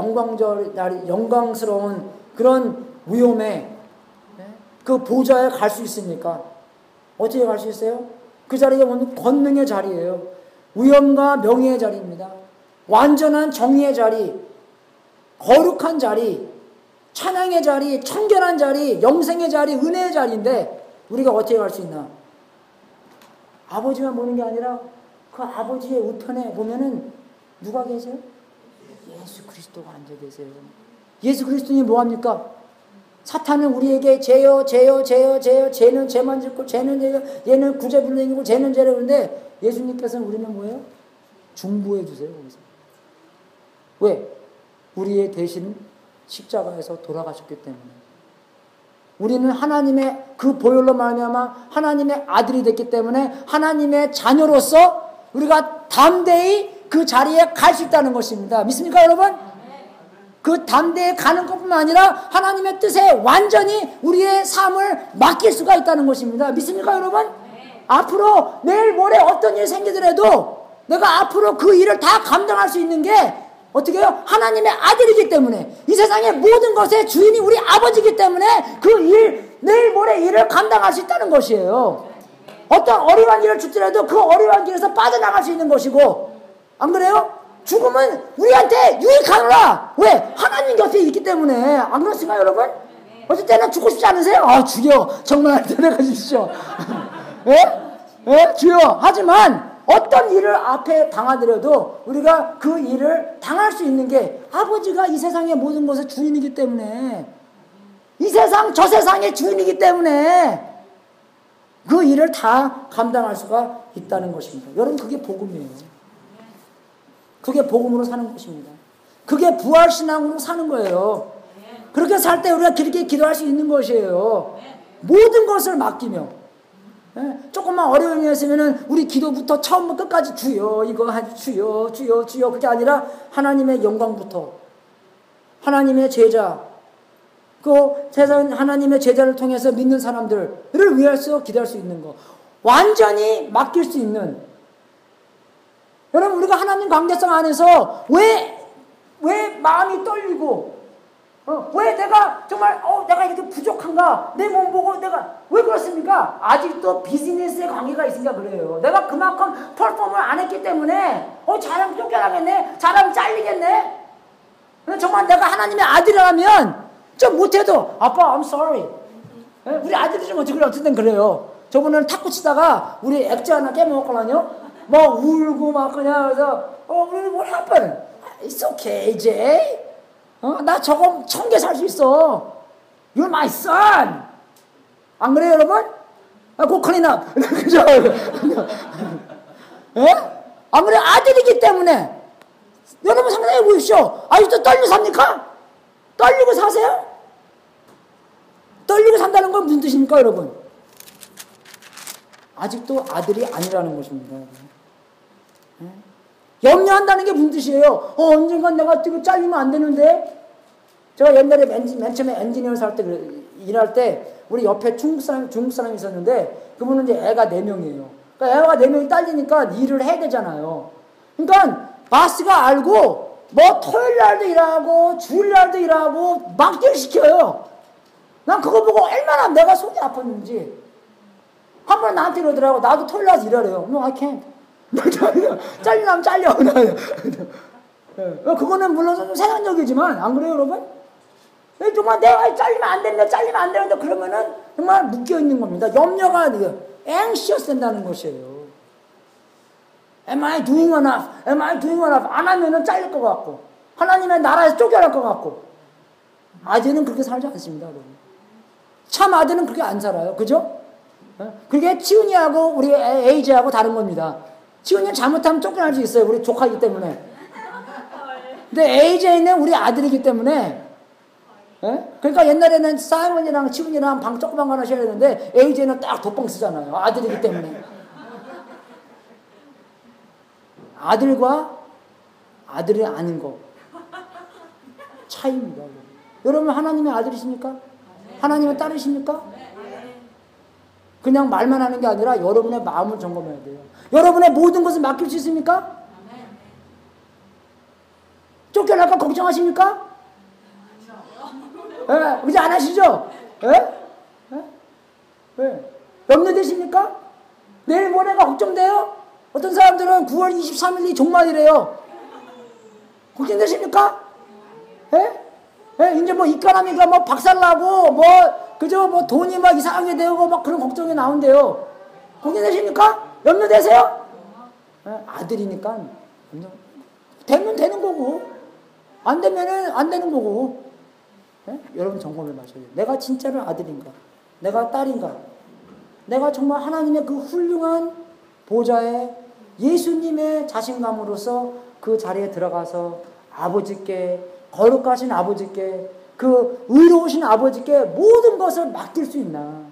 영광스러운 그런 위엄에 그 보좌에 갈 수 있습니까? 어떻게 갈 수 있어요? 그 자리가 뭐냐면 권능의 자리예요. 위엄과 명예의 자리입니다. 완전한 정의의 자리, 거룩한 자리, 찬양의 자리, 청결한 자리, 영생의 자리, 은혜의 자리인데 우리가 어떻게 갈 수 있나? 아버지만 보는 게 아니라 그 아버지의 우편에 보면은 누가 계세요? 예수 그리스도가 앉아 계세요. 예수 그리스도님 뭐합니까? 사탄은 우리에게 죄는 죄만 짓고 얘는 구제불능이고 죄는 죄를 그러는데 예수님께서는 우리는 뭐예요? 중보해 주세요. 거기서. 왜? 우리의 대신 십자가에서 돌아가셨기 때문에 우리는 하나님의 그 보혈로 말미암아 하나님의 아들이 됐기 때문에 하나님의 자녀로서 우리가 담대히 그 자리에 갈 수 있다는 것입니다. 믿습니까, 여러분? 그 담대히 가는 것뿐만 아니라 하나님의 뜻에 완전히 우리의 삶을 맡길 수가 있다는 것입니다. 믿습니까, 여러분? 앞으로 내일 모레 어떤 일이 생기더라도 내가 앞으로 그 일을 다 감당할 수 있는 게 어떻게 해요? 하나님의 아들이기 때문에 이 세상의 모든 것의 주인이 우리 아버지이기 때문에 그 일, 내일 모레 일을 감당할 수 있다는 것이에요. 어떤 어려운 일을 주더라도 그 어려운 길에서 빠져나갈 수 있는 것이고, 안 그래요? 죽음은 우리한테 유익하노라. 왜? 하나님 곁에 있기 때문에. 안 그렇습니까, 여러분? 어쩔 때는 죽고 싶지 않으세요? 아, 주여, 정말 데려가 주십시오. 예? 예? 주여. 하지만 어떤 일을 앞에 당하더라도 우리가 그 일을 당할 수 있는 게 아버지가 이 세상의 모든 것의 주인이기 때문에, 이 세상 저 세상의 주인이기 때문에 그 일을 다 감당할 수가 있다는 것입니다. 여러분, 그게 복음이에요. 그게 복음으로 사는 것입니다. 그게 부활신앙으로 사는 거예요. 그렇게 살 때 우리가 그렇게 기도할 수 있는 것이에요. 모든 것을 맡기며. 조금만 어려운 일이 있으면은 우리 기도부터 처음부터 끝까지 주여, 이거 주여, 주여, 주여. 그게 아니라 하나님의 영광부터, 하나님의 제자, 그 세상 하나님의 제자를 통해서 믿는 사람들을 위해서 기도할 수 있는 거, 완전히 맡길 수 있는. 여러분, 우리가 하나님 관계성 안에서 왜 마음이 떨리고, 왜 내가 정말 내가 이렇게 부족한가, 내 몸 보고 내가 왜 그렇습니까? 아직도 비즈니스의 관계가 있으니까 그래요. 내가 그만큼 퍼포먼을 안 했기 때문에 잘하면 쫓겨나겠네, 잘하면 잘리겠네. 정말 내가 하나님의 아들이라면 좀 못해도 아빠 I'm sorry. 우리 아들이 좀 어쨌든 그래요. 저번에는 탁구 치다가 우리 액자 하나 깨먹었거든요. 막 울고 막 그냥. 그래서 what happened? It's okay, Jay. 나 저거 1000개 살 수 있어. You're my son. 안 그래요, 여러분? Go clean up. 그죠? 안 그래요? 아들이기 때문에. 여러분 상상해 보십시오. 아직도 떨리고 삽니까? 떨리고 사세요? 떨리고 산다는 건 무슨 뜻입니까, 여러분? 아직도 아들이 아니라는 것입니다. 염려한다는 게 무슨 뜻이에요? 언젠간 내가 지금 잘리면 안 되는데. 제가 옛날에 맨 처음에 엔지니어에서 할 때, 일할 때 우리 옆에 중국 사람이 있었는데 그분은 이제 애가 4명이에요. 그러니까 애가 4명이 딸리니까 일을 해야 되잖아요. 그러니까 바스가 알고 뭐 토요일 날도 일하고 주일 날도 일하고 막 일 시켜요. 난 그거 보고 얼마나 내가 속이 아팠는지. 한 번 나한테 이러더라고. 나도 토요일 날 일하래요. No, I can't. 잘리면 잘려. 그거는 물론 좀 생각력이지만, 안 그래요, 여러분? 정말 내가 잘리면 안 되는데, 그러면은 정말 묶여있는 겁니다. 염려가 anxious 된다는 것이에요. Am I doing enough? Am I doing enough? 안 하면은 잘릴 것 같고, 하나님의 나라에서 쫓겨날 것 같고. 아들은 그렇게 살지 않습니다, 여러분. 참 아들은 그렇게 안 살아요. 그죠? 그게 치훈이하고 우리 에이지하고 다른 겁니다. 치훈이는 잘못하면 쫓겨날 수 있어요. 우리 조카이기 때문에. 근데 에이지는 우리 아들이기 때문에. 그러니까 옛날에는 사이먼이랑 치훈이랑 방 조그만 거 하나 쉬어야 되는데 에이지는 딱 독방 쓰잖아요. 아들이기 때문에. 아들과 아들이 아닌 거 차이입니다. 여러분 하나님의 아들이십니까? 하나님의 딸이십니까? 그냥 말만 하는 게 아니라 여러분의 마음을 점검해야 돼요. 여러분의 모든 것을 맡길 수 있습니까? 쫓겨날까 걱정하십니까? 그지 안 하시죠? 염려되십니까? 내일 모레가 걱정돼요? 어떤 사람들은 9월 23일이 종말이래요. 걱정되십니까? 이제 뭐 이카라미가 뭐 박살나고 그저 뭐 돈이 막 이상하게 되고 막 그런 걱정이 나온대요. 걱정되십니까? 염려되세요? 아들이니까 되면 되는 거고 안 되면은 안 되는 거고. 여러분 점검해 마셔야 돼요. 내가 진짜로 아들인가? 내가 딸인가? 내가 정말 하나님의 그 훌륭한 보좌에 예수님의 자신감으로서 그 자리에 들어가서 아버지께, 거룩하신 아버지께, 그 의로우신 아버지께 모든 것을 맡길 수 있나?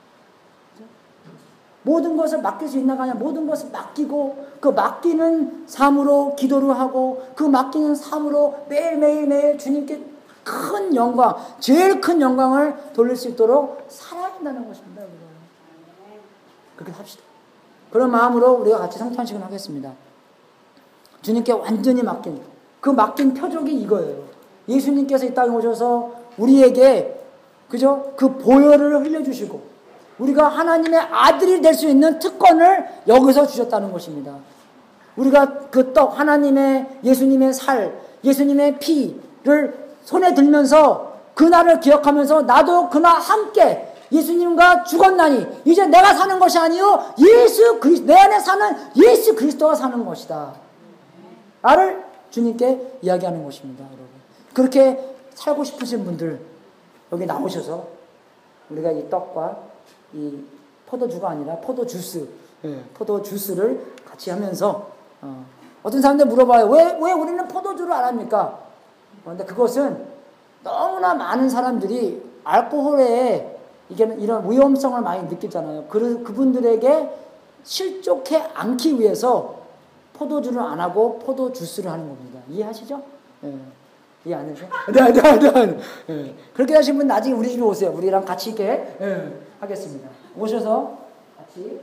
모든 것을 맡길 수 있나가 아니라 모든 것을 맡기고 그 맡기는 삶으로 기도를 하고 그 맡기는 삶으로 매일매일 주님께 큰 영광, 제일 큰 영광을 돌릴 수 있도록 살아야 한다는 것입니다. 그렇게 합시다. 그런 마음으로 우리가 같이 성탄식을 하겠습니다. 주님께 완전히 맡긴, 그 맡긴 표적이 이거예요. 예수님께서 이 땅에 오셔서 우리에게 그죠? 그 보혈을 흘려주시고 우리가 하나님의 아들이 될 수 있는 특권을 여기서 주셨다는 것입니다. 우리가 그 떡, 하나님의 예수님의 살, 예수님의 피를 손에 들면서 그날을 기억하면서 나도 그날 함께 예수님과 죽었나니 이제 내가 사는 것이 아니요 내 안에 사는 예수 그리스도가 사는 것이다. 나를 주님께 이야기하는 것입니다. 여러분. 그렇게 살고 싶으신 분들 여기 나오셔서 우리가 이 떡과 이 포도주가 아니라 포도주스, 포도주스를 같이 하면서 어떤 사람들 물어봐요. 왜 우리는 포도주를 안 합니까? 그런데 그것은 너무나 많은 사람들이 알코올에 이런 위험성을 많이 느끼잖아요. 그분들에게 실족해 않기 위해서 포도주를 안 하고 포도주스를 하는 겁니다. 이해하시죠? 이해 안 되세요? 네. 그렇게 하신 분 나중에 우리 집에 오세요. 우리랑 같이 있게 하겠습니다. 오셔서 같이.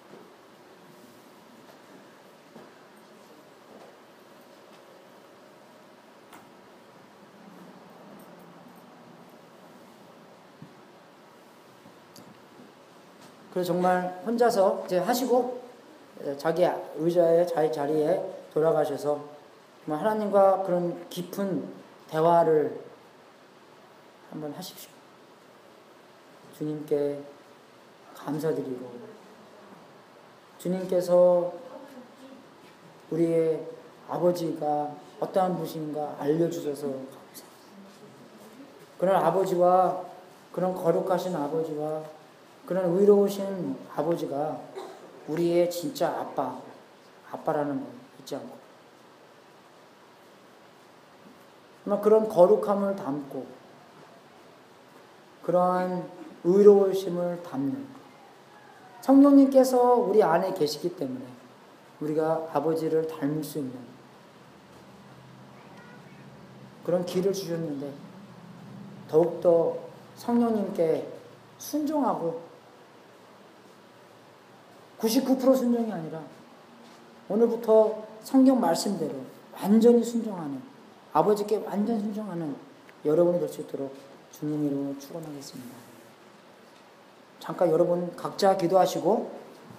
그래서 정말 혼자서 이제 하시고 자기 의자에 자리에 돌아가셔서 하나님과 그런 깊은 대화를 한번 하십시오. 주님께 감사드리고 주님께서 우리의 아버지가 어떠한 분인가 알려주셔서 감사합니다. 그런 아버지와 그런 거룩하신 아버지와 그런 의로우신 아버지가 우리의 진짜 아빠라는 거 잊지 않고 그런 거룩함을 담고 그러한 의로우심을 담는 성령님께서 우리 안에 계시기 때문에 우리가 아버지를 닮을 수 있는 그런 길을 주셨는데 더욱더 성령님께 순종하고 99% 순종이 아니라 오늘부터 성경 말씀대로 완전히 순종하는 아버지께 완전 순종하는 여러분이 될 수 있도록 주님 이름으로 축원하겠습니다. 잠깐 여러분 각자 기도하시고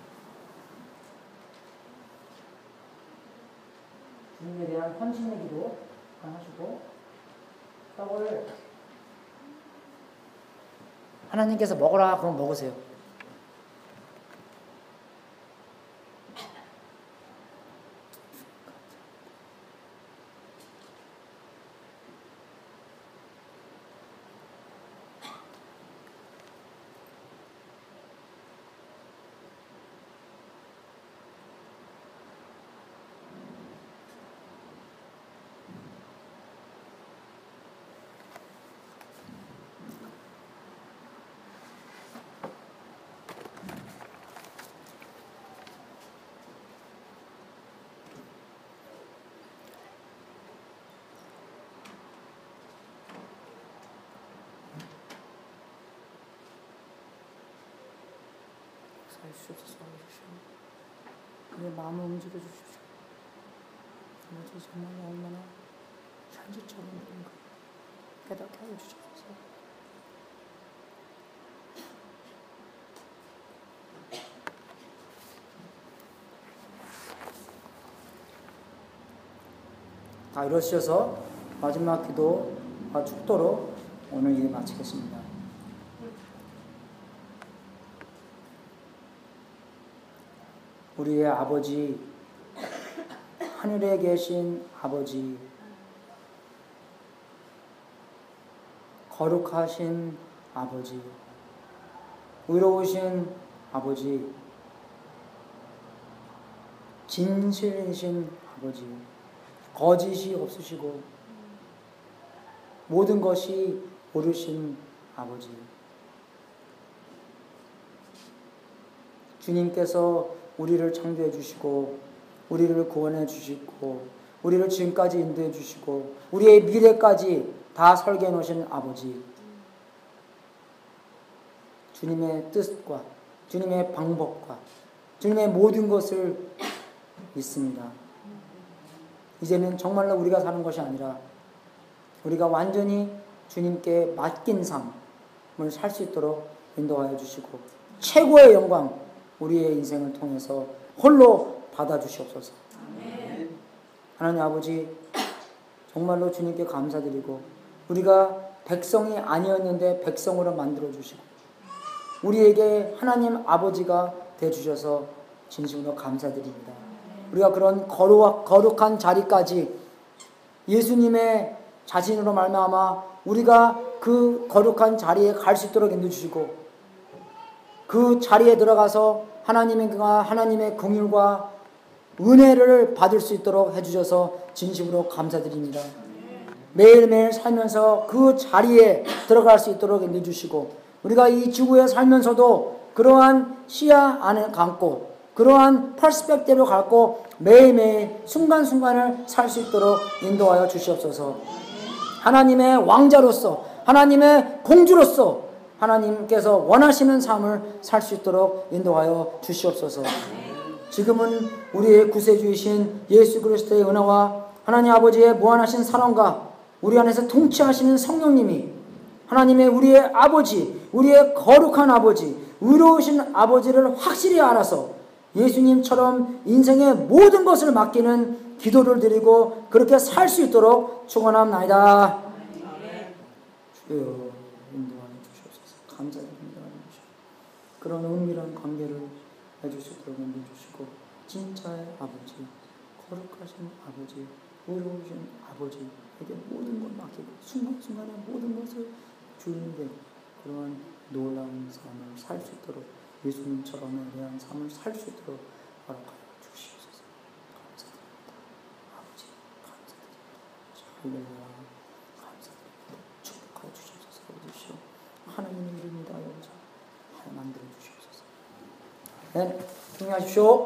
주님에 대한 헌신의 기도 하시고 떡을 하나님께서 먹으라 그럼 먹으세요. 주옵소서. 내 마음을 움직여 주십시오. 아버지 정말 얼마나 현지처럼 된가 깨닫게 하여 주옵소서. 이러셔서 마지막 기도와 축도로 오늘 일 마치겠습니다. 우리의 아버지, 하늘에 계신 아버지, 거룩하신 아버지, 의로우신 아버지, 진실이신 아버지, 거짓이 없으시고 모든 것이 옳으신 아버지, 주님께서 우리를 창조해 주시고 우리를 구원해 주시고 우리를 지금까지 인도해 주시고 우리의 미래까지 다 설계해 놓으신 아버지, 주님의 뜻과 주님의 방법과 주님의 모든 것을 믿습니다. 이제는 정말로 우리가 사는 것이 아니라 우리가 완전히 주님께 맡긴 삶을 살 수 있도록 인도하여 주시고 최고의 영광 우리의 인생을 통해서 홀로 받아주시옵소서. 하나님 아버지, 정말로 주님께 감사드리고, 우리가 백성이 아니었는데 백성으로 만들어주시고, 우리에게 하나님 아버지가 되어주셔서 진심으로 감사드립니다. 우리가 그런 거룩한 자리까지 예수님의 자신으로 말미암아 우리가 그 거룩한 자리에 갈 수 있도록 인도주시고, 그 자리에 들어가서 하나님의 긍휼과 은혜를 받을 수 있도록 해주셔서 진심으로 감사드립니다. 매일매일 살면서 그 자리에 들어갈 수 있도록 인도주시고, 우리가 이 지구에 살면서도 그러한 시야 안에 감고 그러한 퍼스펙티브로 갖고 매일매일 순간순간을 살 수 있도록 인도하여 주시옵소서. 하나님의 왕자로서, 하나님의 공주로서 하나님께서 원하시는 삶을 살 수 있도록 인도하여 주시옵소서. 지금은 우리의 구세주이신 예수 그리스도의 은혜와 하나님 아버지의 무한하신 사랑과 우리 안에서 통치하시는 성령님이 하나님의 우리의 아버지, 우리의 거룩한 아버지, 의로우신 아버지를 확실히 알아서 예수님처럼 인생의 모든 것을 맡기는 기도를 드리고 그렇게 살 수 있도록 축원합나이다. 주여 인도하여 주시옵소서. 감사드립니다. 그런 은밀한 관계를 해주시도록 인도주시고, 진짜의 아버지, 거룩하신 아버지, 의로우신 아버지에게 모든 걸 맡기고 순간순간에 모든 것을 주인이 되고 그러한 놀라운 삶을 살 수 있도록, 예수님처럼에 대한 삶을 살 수 있도록 허락하여 주시옵소서. 감사드립니다. 아버지 감사드립니다. 할렐루야 감사드립니다. 축복하여 주시옵소서. 아버지시오, 하나님의 이름이다. 여기서 만들어 주시옵소서. 네, 힘내하십시오.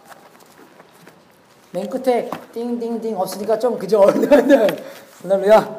맨 끝에 띵띵띵 없으니까 좀 그저 할렐루야.